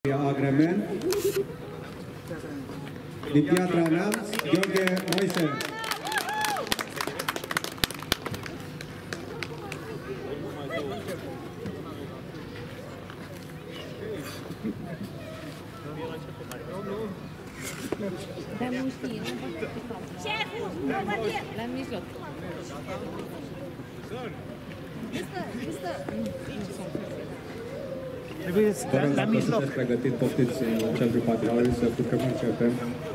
Agrement. Din Piatra Neamț, Gheorghe Moise. La mijloc. Trebuie la mijloc. Sunteți pregătit, poftiți în centrul patriarhului să putem începe.